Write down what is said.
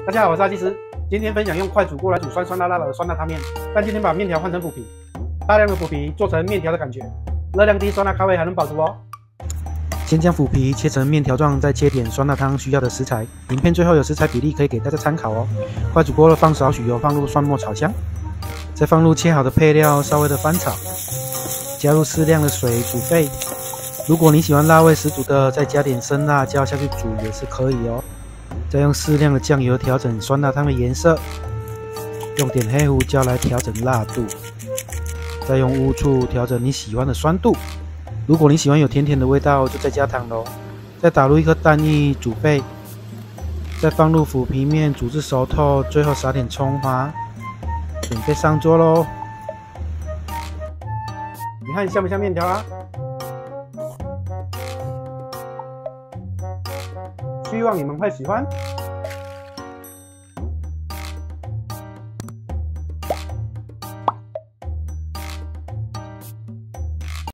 大家好，我是阿基师，今天分享用快煮锅来煮酸酸辣辣的酸辣汤面，但今天把面条换成腐皮，大量的腐皮做成面条的感觉，热量低，酸辣开胃还能饱足哦。先将腐皮切成面条状，再切点酸辣汤需要的食材。影片最后有食材比例可以给大家参考哦。快煮锅放少许油，放入蒜末炒香，再放入切好的配料，稍微的翻炒，加入适量的水煮沸。如果你喜欢辣味十足的，再加点生辣椒下去煮也是可以哦。再用适量的酱油调整酸辣汤的颜色，用点黑胡椒来调整辣度，再用乌醋调整你喜欢的酸度。如果你喜欢有甜甜的味道，就再加糖喽。再打入一颗蛋液煮沸，再放入腐皮面煮至熟透，最后撒点葱花，准备上桌喽。你看像不像面条啊？希望你们会喜欢。